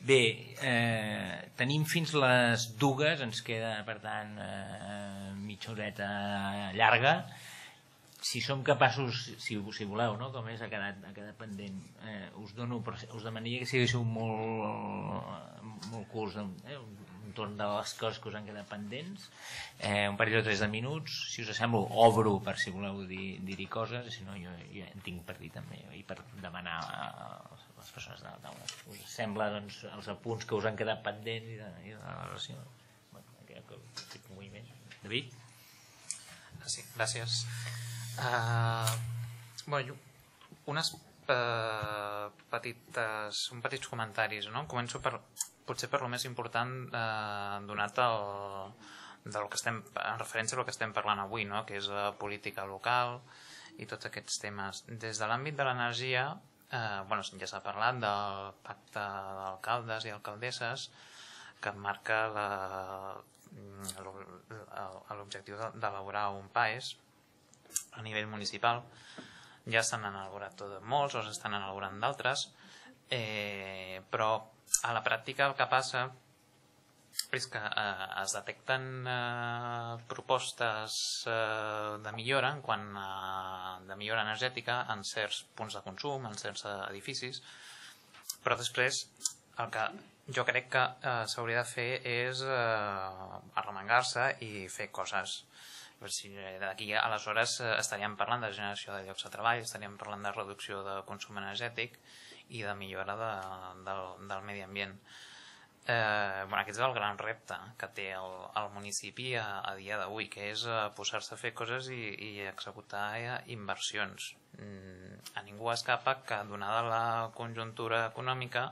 Bé, tenim fins les 2, ens queda, per tant, mitja horeta llarga. Si som capaços, si voleu, no? Com és, ha quedat pendent, us demanaria que siguéssiu molt curts, entorn de les coses que us han quedat pendents, un parell o 3 de minuts. Si us sembla, obro per si voleu dir-hi coses, si no jo en tinc per dir també, i per demanar a les persones de la taula. Us sembla, doncs, els apunts que us han quedat pendents i de la relació? Crec que estic en moviment. David? Sí, gràcies. Uns petits comentaris, no? Començo potser per lo més important, donat del que estem en referència al que estem parlant avui, no? Que és la política local i tots aquests temes. Des de l'àmbit de l'energia, ja s'ha parlat del pacte d'alcaldes i alcaldesses que marca l'objectiu d'elaborar un PAES a nivell municipal. Ja s'han elaborat molts o s'estan elaborant d'altres, però a la pràctica el que passa és que es detecten propostes de millora de millora energètica en certs punts de consum, en certs edificis, però després el que jo crec que s'hauria de fer és arremangar-se i fer coses. D'aquí aleshores estaríem parlant de generació de llocs de treball, estaríem parlant de reducció de consum energètic i de millora del medi ambient. Aquest és el gran repte que té el municipi a dia d'avui, que és posar-se a fer coses i executar inversions. A ningú escapa que, donada la conjuntura econòmica,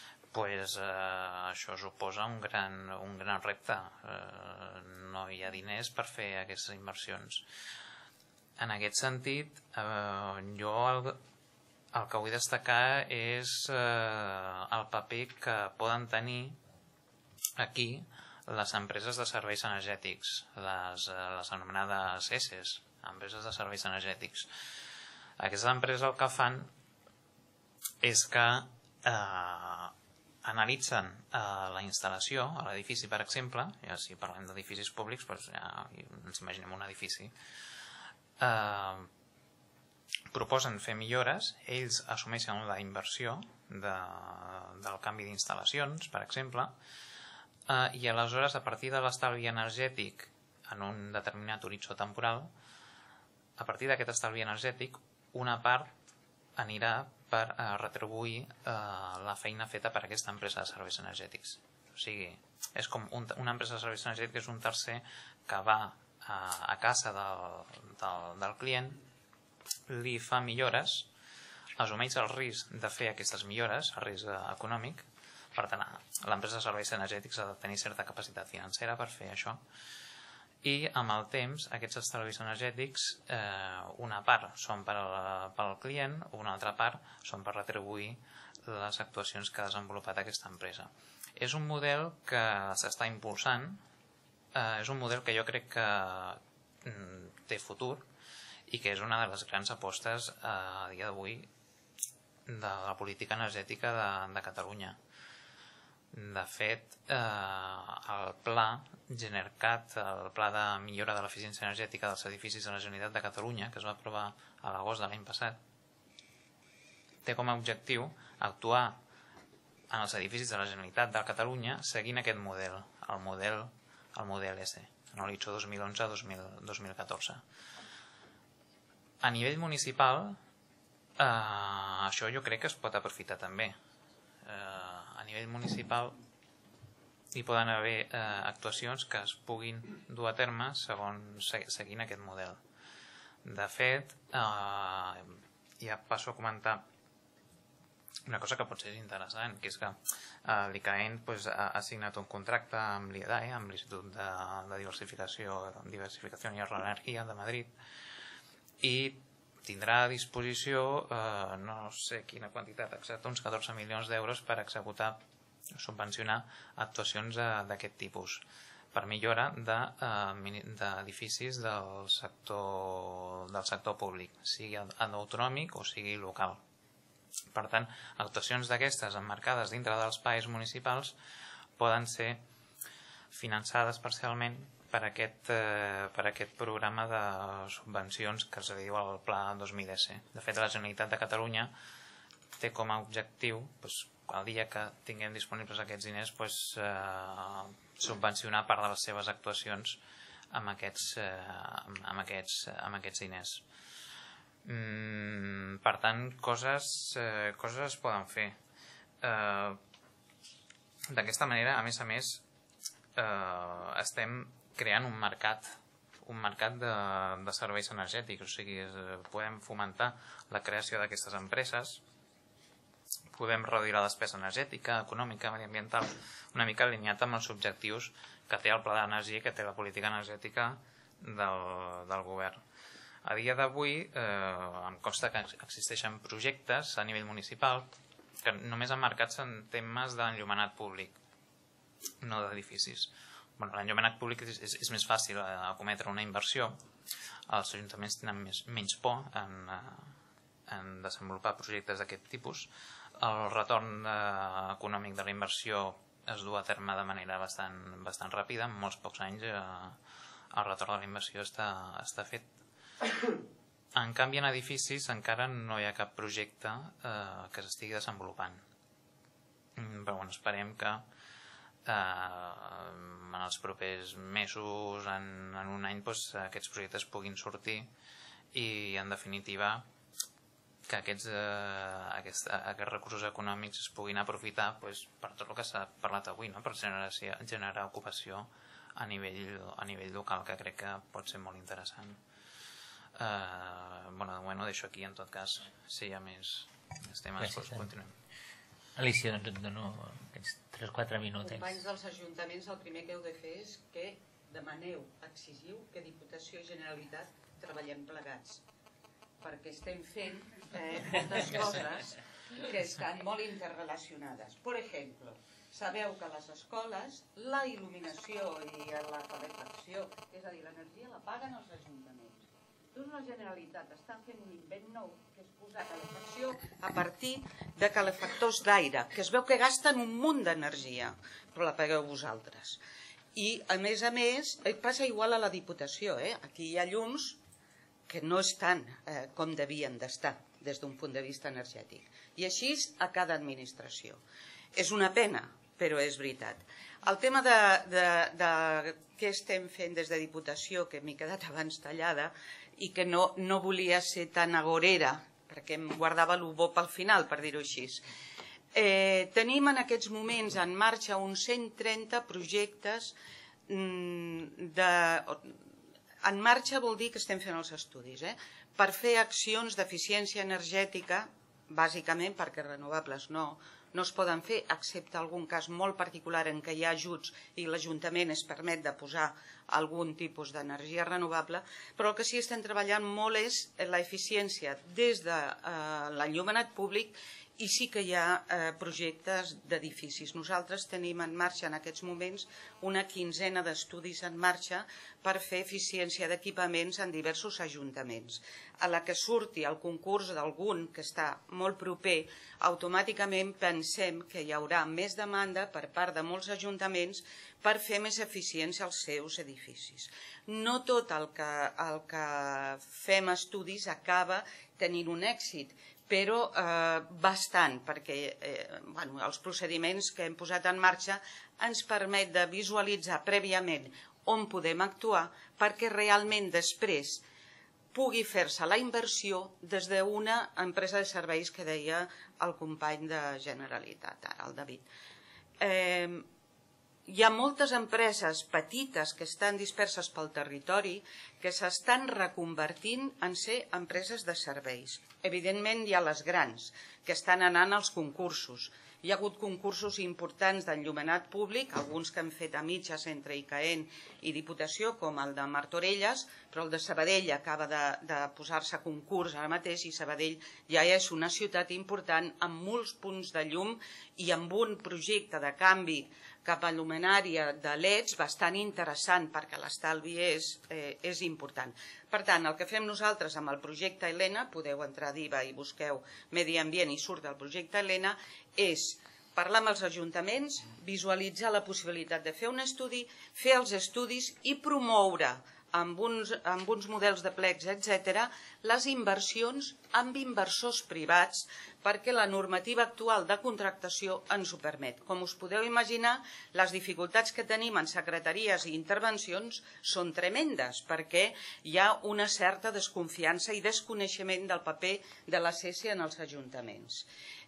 això suposa un gran repte. No hi ha diners per fer aquestes inversions. En aquest sentit, jo el que vull destacar és el paper que poden tenir aquí les empreses de serveis energètics, les anomenades ESEs, empreses de serveis energètics. Aquestes empreses el que fan és que analitzen la instal·lació a l'edifici, per exemple. Ja si parlem d'edificis públics, ja ens imaginem un edifici. Proposen fer millores, ells assumeixen la inversió del canvi d'instal·lacions, per exemple, i aleshores, a partir de l'estalvi energètic en un determinat horitzó temporal, a partir d'aquest estalvi energètic, una part anirà per retribuir la feina feta per aquesta empresa de serveis energètics. O sigui, és com una empresa de serveis energètics és un tercer que va a casa del client, li fa millores, assumeix el risc de fer aquestes millores, el risc econòmic. Per tant, l'empresa de serveis energètics ha de tenir certa capacitat financera per fer això. I amb el temps, aquests estalvis energètics, una part són pel client, una altra part són per retribuir les actuacions que ha desenvolupat aquesta empresa. És un model que s'està impulsant, és un model que jo crec que té futur i que és una de les grans apostes a dia d'avui de la política energètica de Catalunya. De fet, el pla GENERCAT, el pla de millora de l'eficiència energètica dels edificis de la Generalitat de Catalunya, que es va aprovar a l'agost de l'any passat, té com a objectiu actuar en els edificis de la Generalitat de Catalunya seguint aquest model, el model S, en l'horitzó 2011-2014. A nivell municipal, això jo crec que es pot aprofitar també. A nivell municipal hi poden haver actuacions que es puguin dur a terme seguint aquest model. De fet, ja passo a comentar una cosa que potser és interessant, que és que l'ICAEN ha signat un contracte amb l'IEDAE, amb l'Institut de Diversificació i Energia de Madrid, i tindrà a disposició, no sé quina quantitat exacta, uns 14 milions d'euros per executar, subvencionar actuacions d'aquest tipus, per millora d'edificis del sector públic, sigui autonòmic o sigui local. Per tant, actuacions d'aquestes emmarcades dintre dels PAEs municipals poden ser finançades parcialment per aquest programa de subvencions que es diu el Pla 2000S. De fet, la Generalitat de Catalunya té com a objectiu, el dia que tinguem disponibles aquests diners, subvencionar part de les seves actuacions amb aquests diners. Per tant, coses es poden fer. D'aquesta manera, a més, estem creant un mercat de serveis energètics, o sigui, podem fomentar la creació d'aquestes empreses, podem reduir la despesa energètica, econòmica, mediambiental, una mica alineat amb els objectius que té el Pla d'Energia, que té la política energètica del govern. A dia d'avui em consta que existeixen projectes a nivell municipal que només emmarcats en temes d'enllumenat públic, no d'edificis. L'enllumenat públic és més fàcil acometre una inversió. Els ajuntaments tenen menys por en desenvolupar projectes d'aquest tipus. El retorn econòmic de la inversió es du a terme de manera bastant ràpida. En molts pocs anys el retorn de la inversió està fet. En canvi, en edificis encara no hi ha cap projecte que s'estigui desenvolupant. Però esperem que en els propers mesos, en un any, aquests projectes puguin sortir i, en definitiva, que aquests recursos econòmics es puguin aprofitar per tot el que s'ha parlat avui, per generar ocupació a nivell local, que crec que pot ser molt interessant. De moment ho deixo aquí, en tot cas, si hi ha més temes, continuem. Alicia, doncs et dono aquests 3-4 minuts. Companys dels ajuntaments, el primer que heu de fer és que demaneu, exigiu que Diputació i Generalitat treballem plegats, perquè estem fent moltes coses que estan molt interrelacionades. Per exemple, sabeu que a les escoles la il·luminació i la calefacció, és a dir, l'energia la paguen els ajuntaments. Doncs la Generalitat està fent un invent nou, que és posar calefacció a partir de calefactors d'aire, que es veu que gasten un munt d'energia, però la pagueu vosaltres. I, a més, passa igual a la Diputació. Aquí hi ha llums que no estan com devien d'estar des d'un punt de vista energètic. I així a cada administració. És una pena, però és veritat. El tema de què estem fent des de Diputació, que m'he quedat abans tallada, i que no volia ser tan agorera, perquè em guardava el bo pel final, per dir-ho així. Tenim en aquests moments en marxa uns 130 projectes. En marxa vol dir que estem fent els estudis, per fer accions d'eficiència energètica, bàsicament perquè renovables no es poden fer, excepte algun cas molt particular en què hi ha ajuts i l'Ajuntament es permet de posar algun tipus d'energia renovable, però el que sí estem treballant molt és l'eficiència des de l'enllumenat públic i sí que hi ha projectes d'edificis. Nosaltres tenim en marxa en aquests moments una 15ena d'estudis en marxa per fer eficiència d'equipaments en diversos ajuntaments. A la que surti el concurs d'algun que està molt proper, automàticament pensem que hi haurà més demanda per part de molts ajuntaments per fer més eficiència als seus edificis. No tot el que fem estudis acaba tenint un èxit, però bastant, perquè els procediments que hem posat en marxa ens permet de visualitzar prèviament on podem actuar perquè realment després pugui fer-se la inversió des d'una empresa de serveis que deia el company de Generalitat, ara el David. Hi ha moltes empreses petites que estan disperses pel territori que s'estan reconvertint en ser empreses de serveis. Evidentment hi ha les grans, que estan anant als concursos. Hi ha hagut concursos importants d'enllumenat públic, alguns que han fet a mitges entre ICAEN i Diputació, com el de Martorelles, però el de Sabadell acaba de posar-se a concurs ara mateix i Sabadell ja és una ciutat important amb molts punts de llum i amb un projecte de canvi cap a luminària de LEDs bastant interessant, perquè l'estalvi és important. Per tant, el que fem nosaltres amb el projecte Helena, podeu entrar a DIVA i busqueu Medi Ambient i surt el projecte Helena, és parlar amb els ajuntaments, visualitzar la possibilitat de fer un estudi, fer els estudis i promoure amb uns models de plecs, etc., les inversions amb inversors privats perquè la normativa actual de contractació ens ho permet. Com us podeu imaginar, les dificultats que tenim en secretaries i intervencions són tremendes perquè hi ha una certa desconfiança i desconeixement del paper de la CESE en els ajuntaments.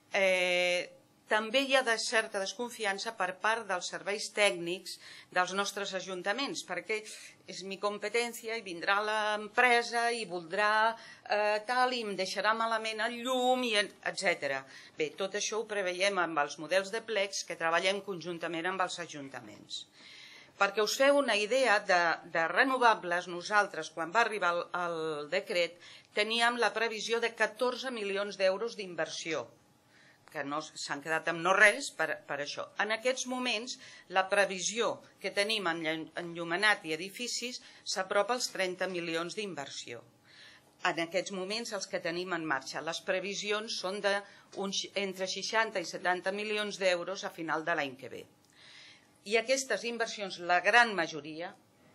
També hi ha certa desconfiança per part dels serveis tècnics dels nostres ajuntaments, perquè és mi competència i vindrà l'empresa i voldrà tal i em deixarà malament el llum, etc. Bé, tot això ho preveiem amb els models de plecs que treballem conjuntament amb els ajuntaments. Perquè us feu una idea de renovables, nosaltres, quan va arribar el decret, teníem la previsió de 14 milions d'euros d'inversió, que s'han quedat amb no res per això. En aquests moments, la previsió que tenim en enllumenat i edificis s'apropa als 30 milions d'inversió. En aquests moments, els que tenim en marxa. Les previsions són entre 60 i 70 milions d'euros a final de l'any que ve. I aquestes inversions, la gran majoria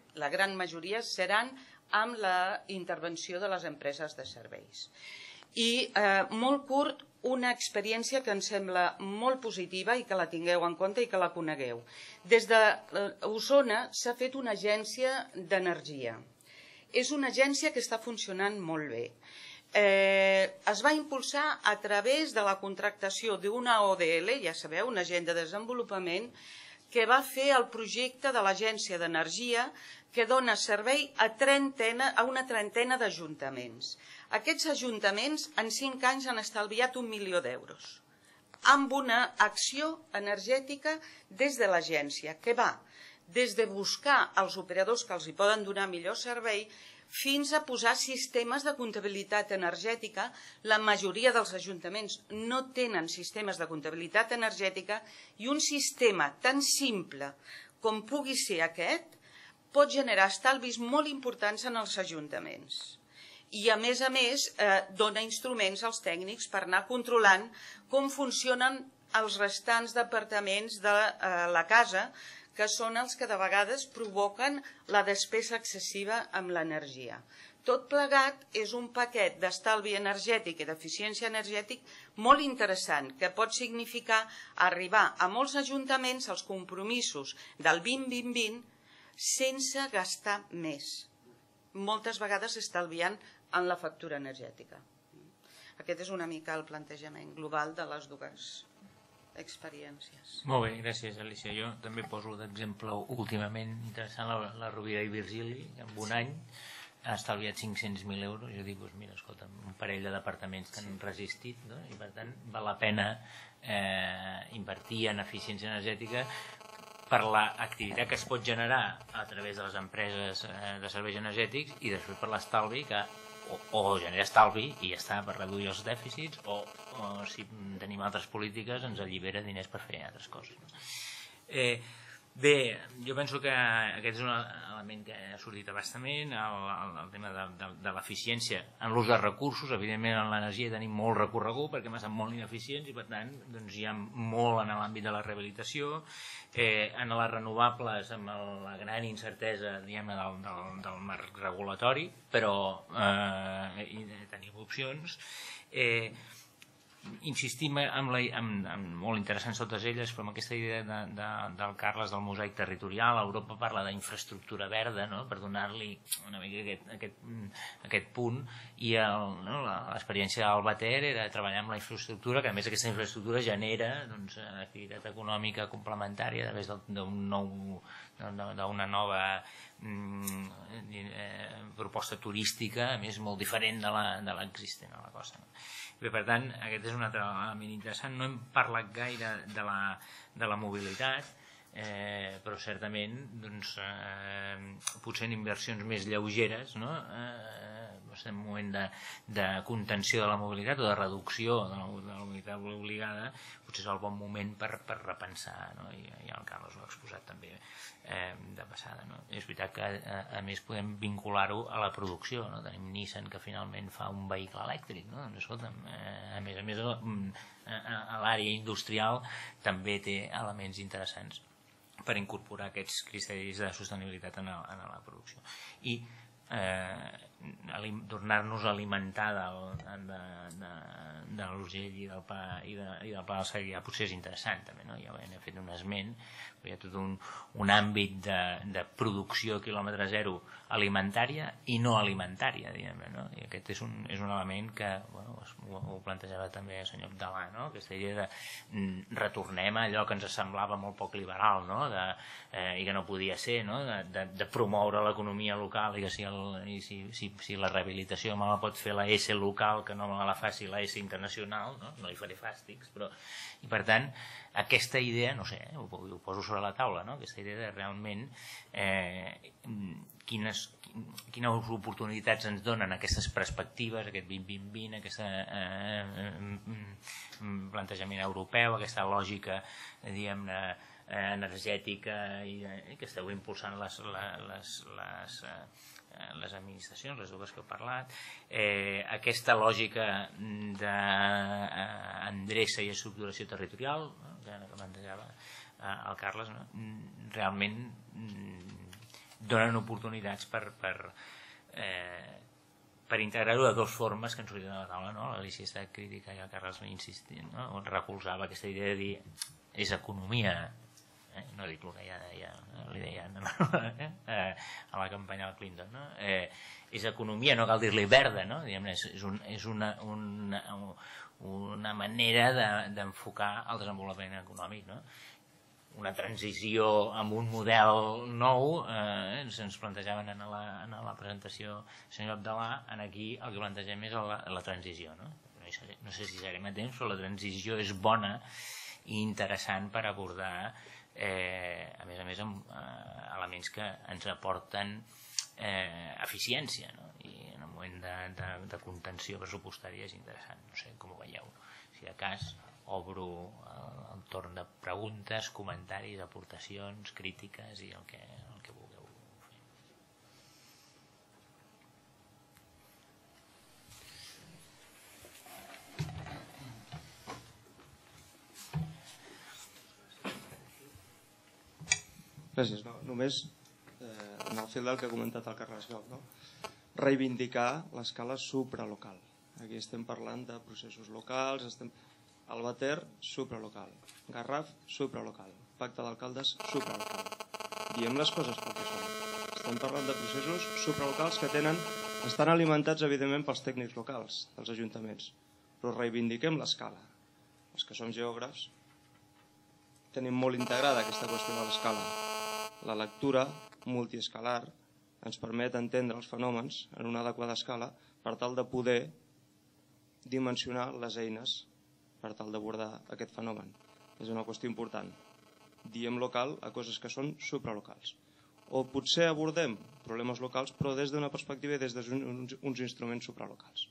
seran amb la intervenció de les empreses de serveis. I molt curt, una experiència que ens sembla molt positiva i que la tingueu en compte i que la conegueu. Des d'Osona s'ha fet una agència d'energia. És una agència que està funcionant molt bé. Es va impulsar a través de la contractació d'una ODL, ja sabeu, una agent de desenvolupament, que va fer el projecte de l'Agència d'Energia que dona servei a una trentena d'ajuntaments. Aquests ajuntaments en 5 anys han estalviat 1 milió d'euros amb una acció energètica des de l'agència que va des de buscar els operadors que els hi poden donar millor servei fins a posar sistemes de comptabilitat energètica. La majoria dels ajuntaments no tenen sistemes de comptabilitat energètica i un sistema tan simple com pugui ser aquest pot generar estalvis molt importants en els ajuntaments. I a més, dona instruments als tècnics per anar controlant com funcionen els restants departaments de la casa, que són els que de vegades provoquen la despesa excessiva amb l'energia. Tot plegat és un paquet d'estalvi energètic i d'eficiència energètic molt interessant, que pot significar arribar a molts ajuntaments als compromisos del 20-20-20 sense gastar més. Moltes vegades estalviant en la factura energètica. Aquest és una mica el plantejament global de les dues experiències. Molt bé, gràcies, Alicia. Jo també poso d'exemple últimament interessant la Rovira i Virgili, que en un any ha estalviat 500.000 euros. Jo dic, mira, escolta, un parell de departaments que han resistit, no? I per tant val la pena invertir en eficiència energètica per l'activitat que es pot generar a través de les empreses de serveis energètics i després per l'estalvi que o genera estalvi i ja està, per reduir els dèficits o si tenim altres polítiques ens allibera diners per fer altres coses. Bé, jo penso que aquest és un element que ha sortit a bastament, el tema de l'eficiència en l'ús de recursos. Evidentment en l'energia tenim molt recorregut perquè hem estat molt ineficients i per tant hi ha molt en l'àmbit de la rehabilitació. En les renovables amb la gran incertesa del marc regulatori, però tenim opcions. Insistim molt interessants totes elles, però amb aquesta idea del Carles del mosaic territorial. Europa parla d'infraestructura verda, per donar-li una mica aquest punt, i l'experiència d'Albater era treballar amb la infraestructura, que a més aquesta infraestructura genera activitat econòmica complementària a través d'una nova proposta turística, a més molt diferent de l'existent a la costa. Bé, per tant, aquest és un altre element interessant. No hem parlat gaire de la mobilitat. però certament doncs, potser en inversions més lleugeres, no? En un moment de contenció de la mobilitat o de reducció de la mobilitat obligada, potser és el bon moment per repensar, no? I el Carles ho ha exposat també de passada, no? És veritat que a més podem vincular-ho a la producció, no? Tenim Nissan que finalment fa un vehicle elèctric, no? Doncs, escolta'm, a més a l'àrea industrial també té elements interessants per incorporar aquests criteris de sostenibilitat en la producció. I tornar-nos a alimentar de l'Urgell i del Pla del Segrià potser és interessant també, no? Ja he fet un esment, però hi ha tot un àmbit de producció quilòmetre zero alimentària i no alimentària, diguem-ne, no? I aquest és un element que ho plantejava també el senyor Abdalà, no? Aquesta idea de retornem a allò que ens semblava molt poc liberal, no? I que no podia ser, no? De promoure l'economia local i que si la rehabilitació me la pot fer la S local, que no me la faci la S internacional, no li faré fàstics, però... I per tant, aquesta idea, no sé, ho poso sobre la taula, no? Aquesta idea de realment quines oportunitats ens donen aquestes perspectives, aquest 2020-2020, aquest plantejament europeu, aquesta lògica, diguem-ne, energètica que esteu impulsant les administracions, les dues que heu parlat, aquesta lògica d'endreça i estructuració territorial, no? Que plantejava el Carles, no? Realment donen oportunitats per integrar-ho de dues formes que ens sortien de la taula, no? L'Alícia està crítica i el Carles insistint, no? Recolzava aquesta idea de dir és economia, no dic el que ja li deien a la campanya del Clinton, no? És economia, no cal dir-li verda, no? És una manera d'enfocar el desenvolupament econòmic, no? Una transició amb un model nou, ens plantejaven en la presentació del senyor Abdalà, aquí el que plantegem és la transició, no? No sé si serem a temps, però la transició és bona i interessant per abordar a més amb elements que ens aporten eficiència, no? I en un moment de contenció pressupostària és interessant. No sé com ho veieu. Si de cas obro el torn de preguntes, comentaris, aportacions, crítiques i el que vulgueu fer. Gràcies. Només en el fil del que ha comentat el Carles Gau, no? Reivindicar l'escala supralocal. Aquí estem parlant de processos locals, Albater, supralocal, Garraf, supralocal, Pacte d'Alcaldes, supralocal. Diem les coses pel que són. Estem parlant de processos supralocals que estan alimentats evidentment pels tècnics locals, dels ajuntaments, però reivindiquem l'escala. Els que som geògrafs tenim molt integrada aquesta qüestió de l'escala. La lectura multiescalar ens permet entendre els fenòmens en una adequada escala per tal de poder dimensionar les eines per tal d'abordar aquest fenomen. És una qüestió important. Diem local a coses que són supralocals. O potser abordem problemes locals però des d'una perspectiva i des d'uns instruments supralocals.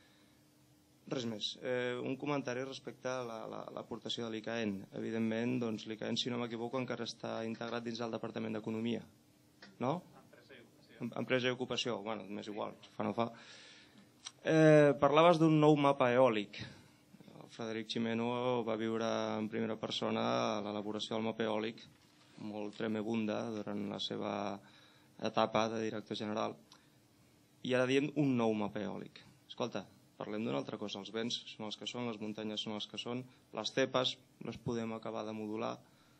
Res més. Un comentari respecte a l'aportació de l'ICAEN. Evidentment, l'ICAEN, si no m'equivoco, encara està integrat dins del Departament d'Economia. No? Empresa i Ocupació. Bueno, m'és igual, fa no fa. Parlaves d'un nou mapa eòlic. El Frederic Ximeno va viure en primera persona l'elaboració del mapa eòlic, molt tremebunda durant la seva etapa de director general. I ara diem un nou mapa eòlic. Escolta, parlem d'una altra cosa. Els vents són els que són, les muntanyes són els que són, les cepes les podem acabar de modular,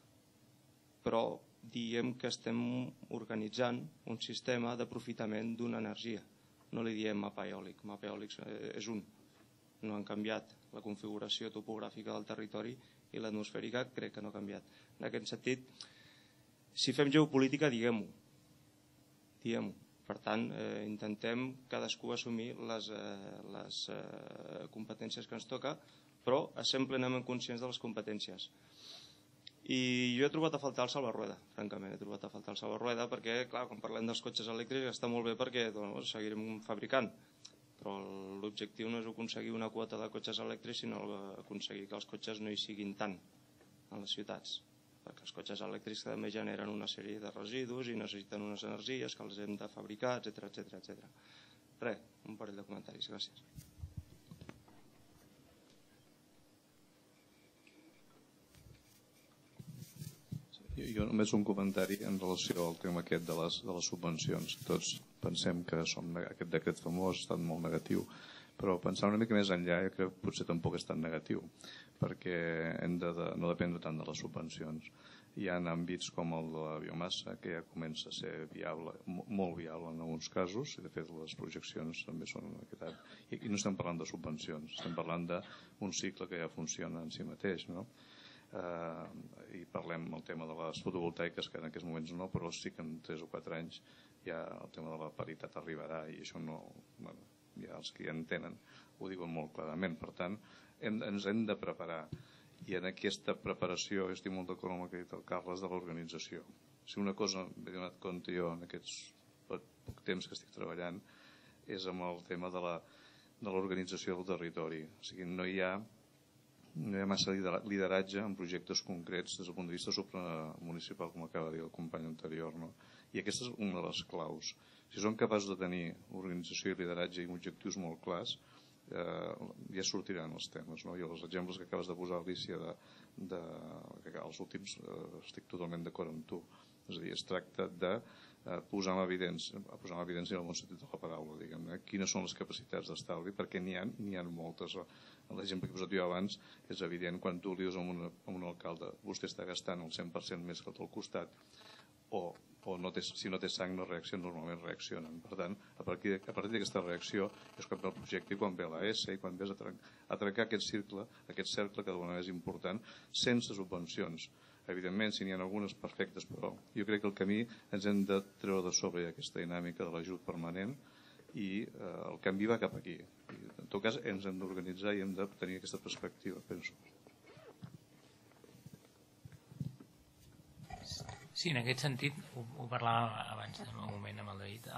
però diem que estem organitzant un sistema d'aprofitament d'una energia. No li diem mapa eòlic. Mapa eòlic és un. No han canviat la configuració topogràfica del territori i l'atmosfèrica crec que no ha canviat. En aquest sentit, si fem geopolítica, diguem-ho. Diguem-ho. Per tant, intentem cadascú assumir les competències que ens toca, però essent plenament conscients de les competències. I jo he trobat a faltar el salvarueda, francament, he trobat a faltar el salvarueda perquè, clar, quan parlem dels cotxes elèctrics està molt bé perquè seguirem fabricant, però l'objectiu no és aconseguir una quota de cotxes elèctrics, sinó aconseguir que els cotxes no hi siguin tant a les ciutats, perquè els cotxes elèctrics també generen una sèrie de residus i necessiten unes energies que els hem de fabricar, etc. Res, un parell de comentaris, gràcies. Jo només un comentari en relació al tema aquest de les subvencions. Tots pensem que aquest decret famós ha estat molt negatiu, però pensar una mica més enllà jo crec que potser tampoc és tan negatiu, perquè hem de no dependre tant de les subvencions. Hi ha àmbits com el de la biomassa, que ja comença a ser viable, molt viable en alguns casos, i de fet les projeccions també són en aquest àmbit. I no estem parlant de subvencions, estem parlant d'un cicle que ja funciona en si mateix, no? I parlem del tema de les fotovoltaiques, que en aquests moments no, però sí que en 3 o 4 anys ja el tema de la paritat arribarà, i això no, ja els que ja en tenen ho diuen molt clarament. Per tant, ens hem de preparar, i en aquesta preparació jo estic molt d'acord amb el que ha dit el Carles de l'organització. Si una cosa m'he donat compte jo en aquests poc temps que estic treballant és amb el tema de l'organització del territori. O sigui, no hi ha massa lideratge en projectes concrets des del punt de vista supramunicipal, com acaba de dir el company anterior, no? I aquesta és una de les claus. Si som capaços de tenir organització i lideratge i objectius molt clars, ja sortiran els temes, no? I els exemples que acabes de posar, Alicia, els últims, estic totalment d'acord amb tu. És a dir, es tracta de posar en evidència en el bon sentit de la paraula, diguem-ne, quines són les capacitats d'estalvi, perquè n'hi ha moltes. L'exemple que he posat jo abans és evident quan tu li dius a un alcalde vostè està gastant el 100% més que al costat, o si no té sang no reacciona, normalment reaccionen. Per tant, a partir d'aquesta reacció és quan ve el projecte i quan ve l'AS i quan ves a trencar aquest cercle que d'alguna manera és important, sense subvencions. Evidentment, si n'hi ha algunes perfectes, però jo crec que el camí ens hem de treure de sobre aquesta dinàmica de l'ajut permanent i el canvi va cap aquí. En tot cas, ens hem d'organitzar i hem de tenir aquesta perspectiva, penso. Sí, en aquest sentit, ho parlava abans en un moment amb el David,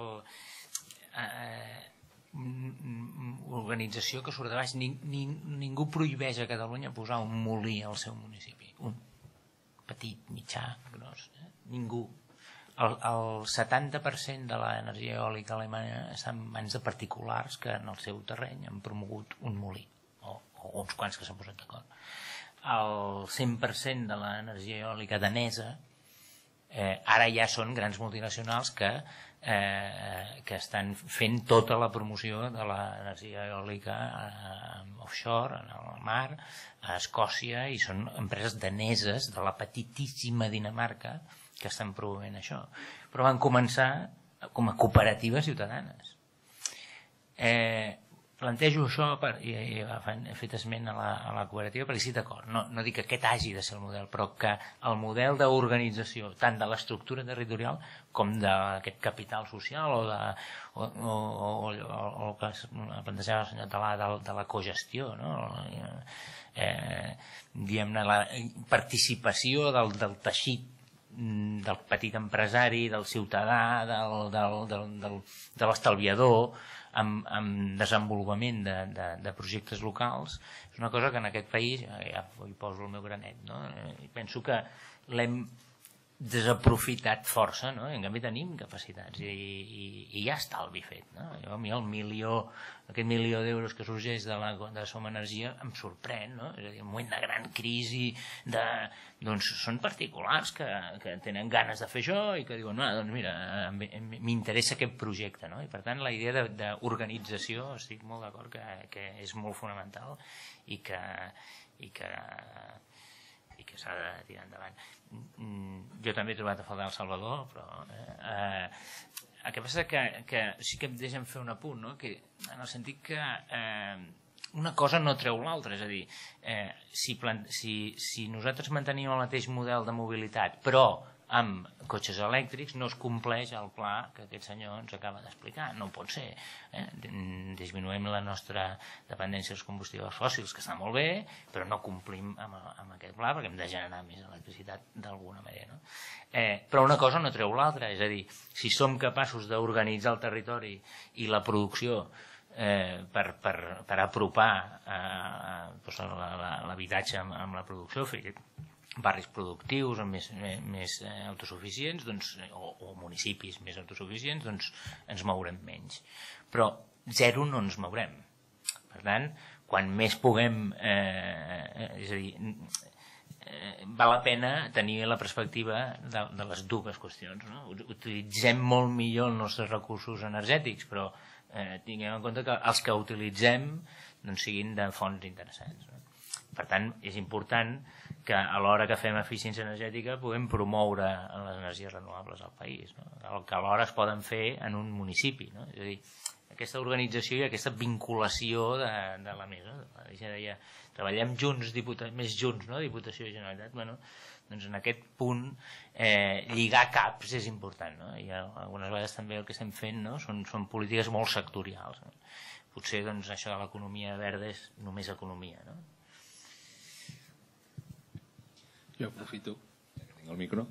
organització que surt de baix, ningú prohibeix a Catalunya posar un molí al seu municipi, un petit, mitjà, gros, ningú. El 70% de l'energia eòlica alemanya està en mans de particulars que en el seu terreny han promogut un molí, o uns quants que s'han posat d'acord. El 100% de l'energia eòlica danesa ara ja són grans multinacionals que estan fent tota la promoció de l'energia eòlica offshore, en el mar, a Escòcia, i són empreses daneses de la petitíssima Dinamarca que estan promovent això. Però van començar com a cooperatives ciutadanes. Plantejo això, i he fet esment a la cooperativa, perquè sí, d'acord, no dic que aquest hagi de ser el model, però que el model d'organització, tant de l'estructura territorial com d'aquest capital social o el que plantejava el senyor Talà de la cogestió, diguem-ne, la participació del teixit del petit empresari, del ciutadà, de l'estalviador, amb desenvolupament de projectes locals, és una cosa que en aquest país, ja hi poso el meu granet, i penso que l'hem desaprofitat força, en canvi tenim capacitats i hi ha estalvi fet. A mi aquest milió d'euros que sorgeix de Som Energia em sorprèn, és a dir, en un moment de gran crisi, doncs són particulars que tenen ganes de fer això i que diuen, doncs mira, m'interessa aquest projecte, i per tant la idea d'organització estic molt d'acord que és molt fonamental i que s'ha de tirar endavant. Jo també he trobat a faltar El Salvador, però el que passa que sí que em deixen fer un apunt, en el sentit que una cosa no treu l'altra, és a dir, si nosaltres mantenim el mateix model de mobilitat, però amb cotxes elèctrics no es compleix el pla que aquest senyor ens acaba d'explicar. No pot ser. Disminuïm la nostra dependència dels combustibles fòssils, que està molt bé, però no complim amb aquest pla perquè hem de generar més electricitat d'alguna manera. Però una cosa no treu l'altra, és a dir, si som capaços d'organitzar el territori i la producció per apropar l'habitatge amb la producció, fer barris productius més autosuficients o municipis més autosuficients, doncs ens mourem menys. Però zero no ens mourem. Per tant, quan més puguem, és a dir, val la pena tenir la perspectiva de les dues qüestions. Utilitzem molt millor els nostres recursos energètics, però tinguem en compte que els que utilitzem siguin de fonts interessants. Per tant, és important que a l'hora que fem eficiència energètica puguem promoure les energies renovables al país, el que alhora es poden fer en un municipi. És a dir, aquesta organització i aquesta vinculació de la mesa. Ja deia, treballem junts, més junts, Diputació i Generalitat. Doncs en aquest punt lligar caps és important, i algunes vegades també el que estem fent són polítiques molt sectorials. Potser això de l'economia verda és només economia. Jo aprofito que tinc el micro.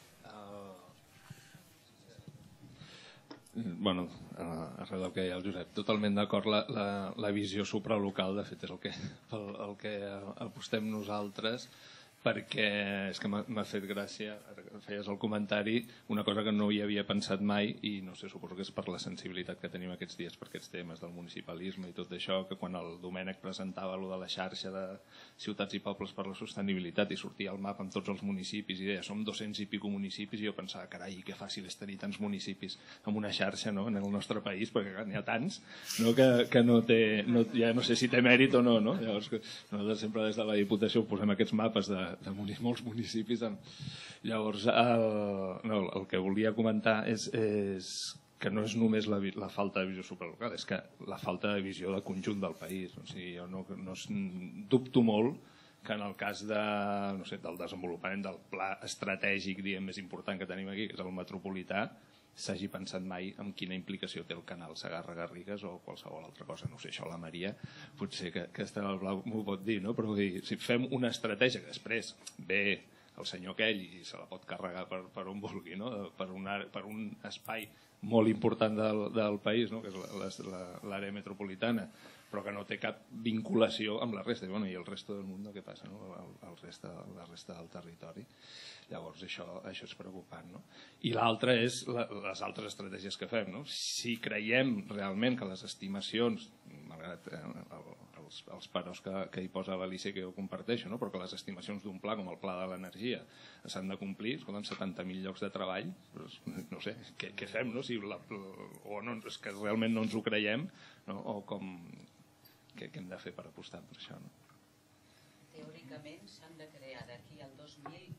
Arrel del que deia el Josep, totalment d'acord, la visió supralocal de fet és el que apostem nosaltres, perquè és que m'ha fet gràcia, feies el comentari, una cosa que no hi havia pensat mai, i no sé, suposo que és per la sensibilitat que tenim aquests dies per aquests temes del municipalisme i tot això, que quan el Domènec presentava allò de la xarxa de ciutats i pobles per la sostenibilitat i sortia el mapa amb tots els municipis i deia, som 200 i pico municipis, i jo pensava, carai, que fàcil és tenir tants municipis amb una xarxa en el nostre país, perquè n'hi ha tants que no té, ja no sé si té mèrit o no. Llavors, nosaltres sempre des de la Diputació posem aquests mapes de molts municipis. Llavors, el que volia comentar és que no és només la falta de visió supralocal, és que la falta de visió de conjunt del país. O sigui, jo dubto molt que en el cas del desenvolupament del pla estratègic més important que tenim aquí, que és el metropolità, s'hagi pensat mai en quina implicació té el canal Segarra-Garrigues o qualsevol altra cosa. No sé, això la Maria potser que està al blau m'ho pot dir, no? Però si fem una estratègia que després ve el senyor aquell i se la pot carregar per on vulgui, no? Per un espai molt important del país, no? Que és l'àrea metropolitana, però que no té cap vinculació amb la resta. I el resto del món, què passa? La resta del territori. Llavors això és preocupant. I l'altre és les altres estratègies que fem. Si creiem realment que les estimacions, malgrat els paros que hi posa l'Alicia, que jo comparteixo, però que les estimacions d'un pla com el Pla de l'Energia s'han de complir, escolta'm, 70.000 llocs de treball, no sé, què fem? O és que realment no ens ho creiem, o què hem de fer per apostar per això? Teòricament s'han de crear d'aquí al 2020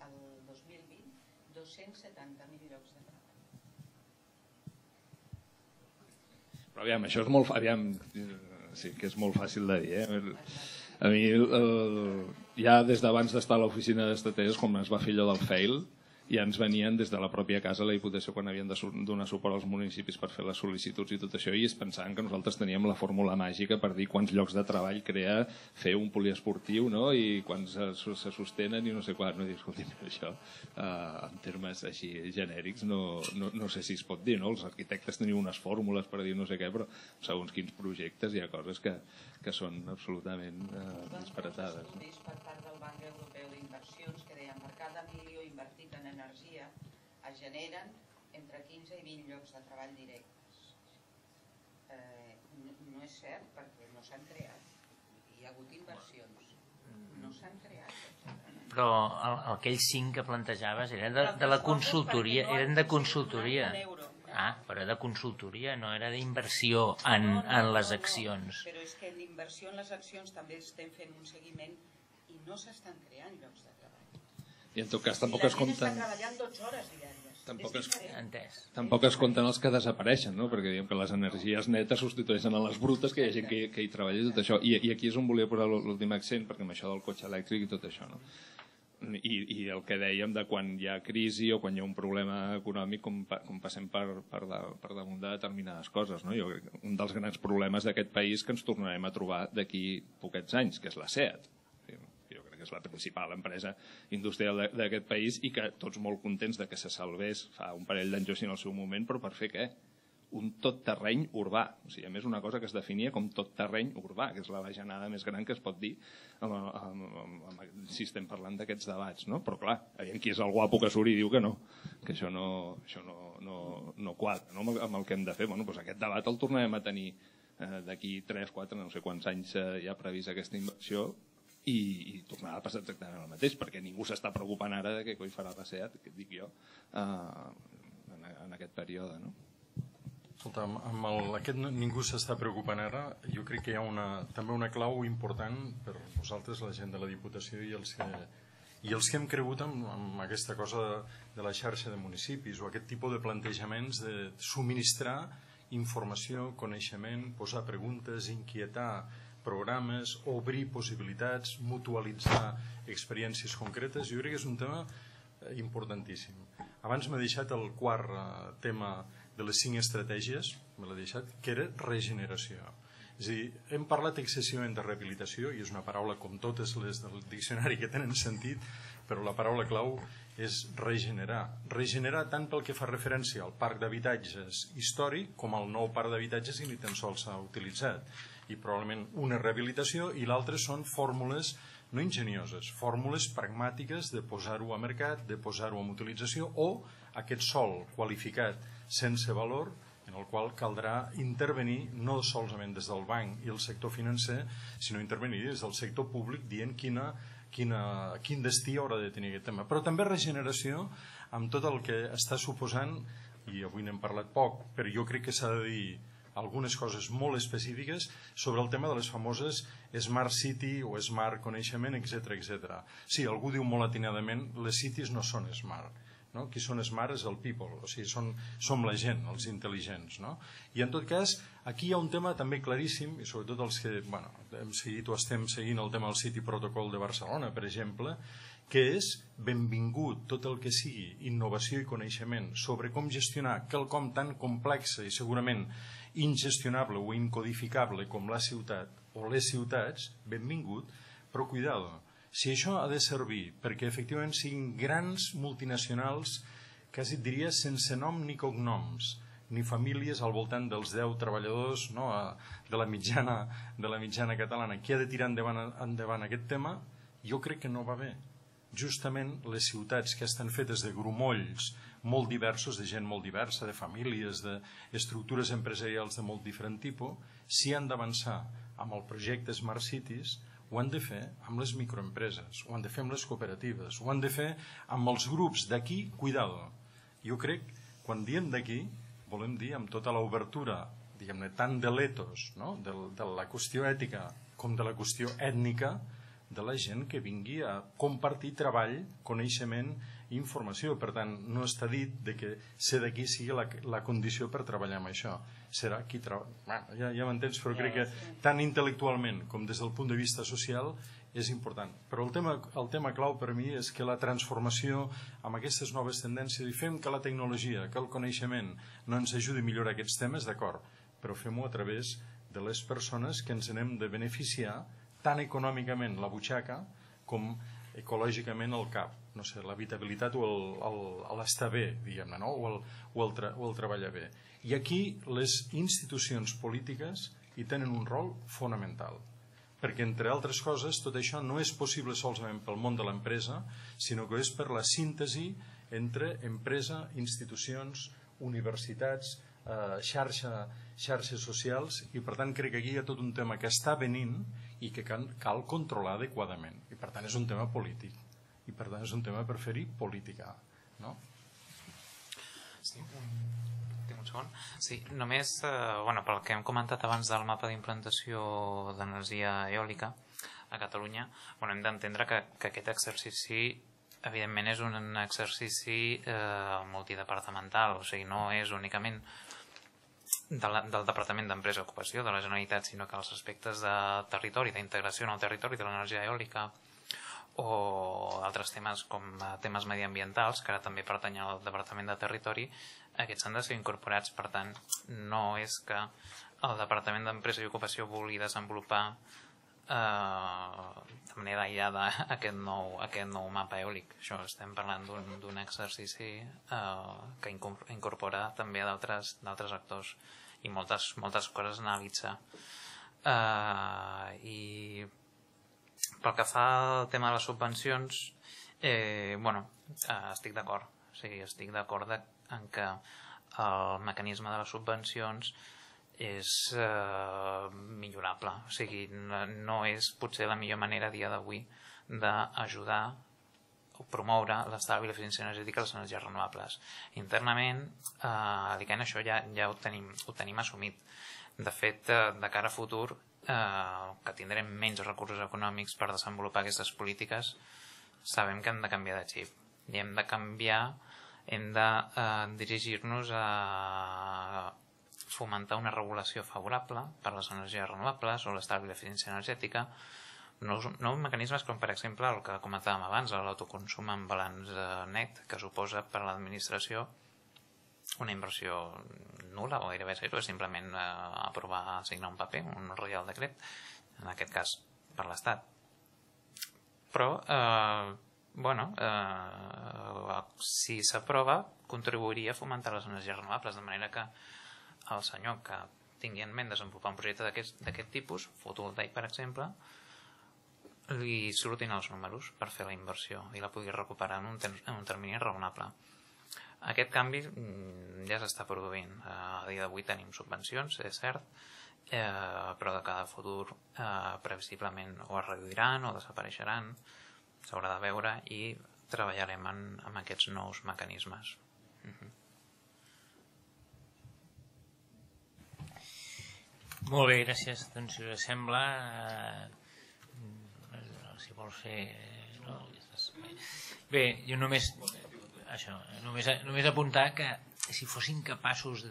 270.000 llocs de treball. Però aviam, això és molt... sí, que és molt fàcil de dir, A mi, ja des d'abans d'estar a l'oficina d'estratègies, quan es va fer allò del FAIL, ja ens venien des de la pròpia casa la Diputació quan havien de donar suport als municipis per fer les sol·licituds i tot això, i es pensaven que nosaltres teníem la fórmula màgica per dir quants llocs de treball crea fer un poliesportiu, i quants se sostenen i no sé quants. Escolti, això en termes així genèrics no sé si es pot dir, els arquitectes teniu unes fórmules per dir no sé què, però segons quins projectes hi ha coses que són absolutament disparatades. Per part del Banc Europeu d'Inversions que deien per cada milió invertit en energia es generen entre 15 i 20 llocs de treball directes. No és cert perquè no s'han creat. Hi ha hagut inversions. No s'han creat. Però aquells 5 que plantejaves eren de la consultoria, eren de consultoria. Però era de consultoria, no era d'inversió en les accions. Però és que l'inversió en les accions també estem fent un seguiment i no s'estan creant llocs de treball. I en tot cas tampoc es compten... I la gent està treballant 12 hores diàries. Tampoc es compten els que desapareixen, perquè diguem que les energies netes substitueixen a les brutes, que hi ha gent que hi treballa i tot això. I aquí és on volia posar l'últim accent, perquè amb això del cotxe elèctric i tot això, I el que dèiem de quan hi ha crisi o quan hi ha un problema econòmic, com passem per damunt de determinades coses, no? Jo crec que un dels grans problemes d'aquest país que ens tornarem a trobar d'aquí poquets anys, que és la SEAT. Jo crec que és la principal empresa industrial d'aquest país i que tots molt contents de que se salvés fa un parell d'anys o així en el seu moment, però per fer què? Un tot terreny urbà. O sigui, a més, una cosa que es definia com tot terreny urbà, que és la bajanada més gran que es pot dir si estem parlant d'aquests debats, no? Però clar, aviam qui és el guapo que surt i diu que no, que això no quadra, no? Amb el que hem de fer. Bueno, doncs aquest debat el tornarem a tenir d'aquí 3, 4, no sé quants anys hi ha previst aquesta inversió i tornarà a passar exactament el mateix, perquè ningú s'està preocupant ara de què coi farà la SEAT, que dic jo, en aquest període, no? Escolta, amb aquest ningú s'està preocupant ara. Jo crec que hi ha també una clau important per vosaltres, la gent de la Diputació i els que hem cregut amb aquesta cosa de la xarxa de municipis o aquest tipus de plantejaments de subministrar informació, coneixement, posar preguntes, inquietar programes, obrir possibilitats, mutualitzar experiències concretes. Jo crec que és un tema importantíssim. Abans m'ha deixat el quart tema de les 5 estratègies, me l'ha deixat, que era regeneració. És a dir, hem parlat excessivament de rehabilitació, i és una paraula com totes les del diccionari que tenen sentit, però la paraula clau és regenerar. Regenerar tant pel que fa referència al parc d'habitatges històric com al nou parc d'habitatges que ni tan sols s'ha utilitzat. I probablement una rehabilitació i l'altra són fórmules no ingenioses, fórmules pragmàtiques de posar-ho a mercat, de posar-ho en utilització o aquest sòl qualificat sense valor en el qual caldrà intervenir no solament des del banc i el sector financer, sinó intervenir des del sector públic dient quin destí haurà de tenir aquest tema. Però també regeneració amb tot el que està suposant, i avui n'hem parlat poc, però jo crec que s'ha de dir algunes coses molt específiques sobre el tema de les famoses Smart City o Smart Coneixement, etc. Sí, algú diu molt atinadament, les cities no són smart. No? Qui són smart és el people, o sigui, som la gent, els intel·ligents, no? I en tot cas, aquí hi ha un tema també claríssim, i sobretot els que hem seguit o estem seguint el tema del City Protocol de Barcelona, per exemple, que és benvingut tot el que sigui innovació i coneixement sobre com gestionar quelcom tan complex i segurament ingestionable o incodificable com la ciutat o les ciutats, benvingut, però cuidado. Si això ha de servir perquè efectivament siguin grans multinacionals, quasi et diria sense nom ni cognoms, ni famílies al voltant dels 10 treballadors de la mitjana catalana, qui ha de tirar endavant aquest tema, jo crec que no va bé. Justament les ciutats que estan fetes de grumolls molt diversos, de gent molt diversa, de famílies, d'estructures empresarials de molt diferent tipus, si han d'avançar amb el projecte Smart Cities, ho han de fer amb les microempreses, ho han de fer amb les cooperatives, ho han de fer amb els grups d'aquí, cuidado. Jo crec, quan diem d'aquí, volem dir amb tota l'obertura, diguem-ne, tant de l'etos, no? de la qüestió ètica com de la qüestió ètnica, de la gent que vingui a compartir treball, coneixement i informació. Per tant, no està dit que ser d'aquí sigui la condició per treballar amb això. Serà qui treballa. Ja m'entens, però crec que tant intel·lectualment com des del punt de vista social és important. Però el tema clau per mi és que la transformació amb aquestes noves tendències, i fem que la tecnologia, que el coneixement no ens ajudi a millorar aquests temes, d'acord, però fem-ho a través de les persones que ens n'hem de beneficiar tant econòmicament la butxaca com ecològicament el cap, no sé, l'habitabilitat o l'estar bé, diguem-ne, no? o el treballar bé. I aquí les institucions polítiques hi tenen un rol fonamental, perquè entre altres coses tot això no és possible solament pel món de l'empresa, sinó que és per la síntesi entre empresa, institucions, universitats, xarxes socials, i per tant crec que aquí hi ha tot un tema que està venint i que cal controlar adequadament, i per tant és un tema polític, i per tant és un tema per fer-hi política, no? Sí, tinc un segon. Sí, només, pel que hem comentat abans del mapa d'implantació d'energia eòlica a Catalunya, hem d'entendre que aquest exercici evidentment és un exercici multidepartamental, o sigui, no és únicament del Departament d'Empresa i Ocupació de la Generalitat, sinó que els aspectes de territori, d'integració en el territori de l'energia eòlica o altres temes com temes mediambientals, que ara també pertanyen al Departament de Territori, aquests han de ser incorporats. Per tant, no és que el Departament d'Empresa i Ocupació vulgui desenvolupar de manera aïllada aquest nou mapa eòlic. Això estem parlant d'un exercici que incorpora també d'altres actors i moltes coses a analitzar. I pel que fa al tema de les subvencions, estic d'acord. O sigui, estic d'acord en que el mecanisme de les subvencions és millorable. O sigui, no és potser la millor manera a dia d'avui d'ajudar o promoure l'estalvi i l'eficiència energètica de les energies renovables. Internament, a l'ICANN això ja ho tenim assumit. De fet, de cara a futur, que tindrem menys recursos econòmics per desenvolupar aquestes polítiques, sabem que hem de canviar de xip. I hem de dirigir-nos a fomentar una regulació favorable per a les energies renovables o l'estalvi i l'eficiència energètica, nous mecanismes com per exemple el que comentàvem abans, l'autoconsum en balanç net, que suposa per a l'administració una inversió nul·la o gairebé zero, és simplement aprovar, signar un paper, un reial decret, en aquest cas per l'Estat. Però, si s'aprova, contribuiria a fomentar les energies renovables, de manera que el senyor que tingui en ment desenvolupar un projecte d'aquest tipus, fotovoltaic per exemple, li surtin els números per fer la inversió i la pugui recuperar en un termini raonable. Aquest canvi ja s'està produint. A dia d'avui tenim subvencions, és cert, però de cada futur previsiblement o es reduiran o desapareixeran, s'haurà de veure, i treballarem amb aquests nous mecanismes. Molt bé, gràcies. Doncs, si us sembla, si vols fer... Bé, jo només apuntar que si fossin capaços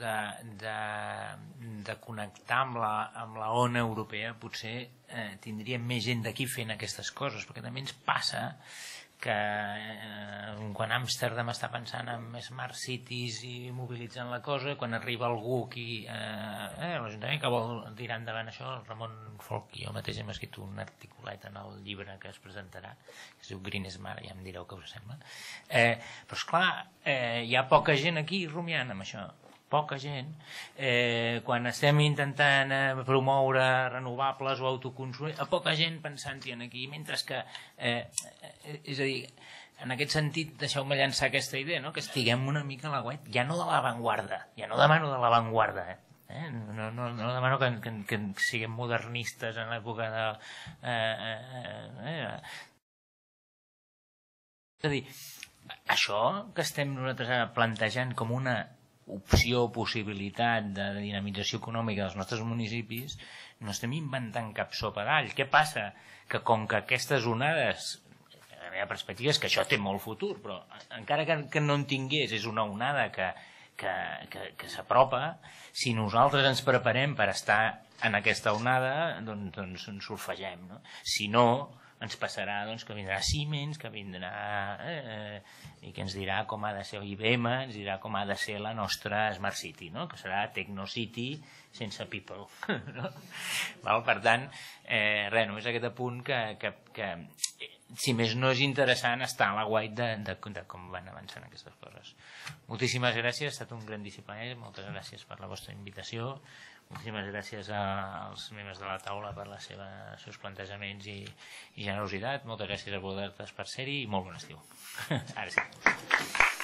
de connectar amb la ona europea, potser tindríem més gent d'aquí fent aquestes coses, perquè també ens passa que quan Amsterdam està pensant en Smart Cities i mobilitzant la cosa, quan arriba algú aquí, l'Ajuntament que vol tirar endavant això, el Ramon Folch i jo mateix hem escrit un articulat en el llibre que es presentarà, que es diu Green Smart, ja em direu què us sembla. Però esclar, hi ha poca gent aquí rumiant amb això, poca gent. Quan estem intentant promoure renovables o autoconsum, poca gent pensant-hi aquí, mentre que, és a dir, en aquest sentit, deixeu-me llançar aquesta idea, que estiguem una mica a la guait, ja no de l'avantguarda, ja no demano de l'avantguarda, no demano que siguem modernistes en l'època de... És a dir, això que estem nosaltres plantejant com una opció o possibilitat de dinamització econòmica dels nostres municipis, no estem inventant cap sopa d'all. Què passa? Que com que aquestes onades, la meva perspectiva és que això té molt futur, però encara que no en tingués, és una onada que s'apropa, si nosaltres ens preparem per estar en aquesta onada, doncs ens surfegem. Si no, ens passarà que vindrà Siemens, que vindrà i que ens dirà com ha de ser IBM, ens dirà com ha de ser la nostra Smart City, que serà Technocity sense people. Per tant, només aquest apunt que si més no és interessant estar a la guait de com van avançant aquestes coses. Moltíssimes gràcies, ha estat un grandíssim plaer, moltes gràcies per la vostra invitació. Moltíssimes gràcies als membres de la taula per els seus plantejaments i generositat. Moltes gràcies a vosaltres per ser-hi i molt bon estiu. Ara sí.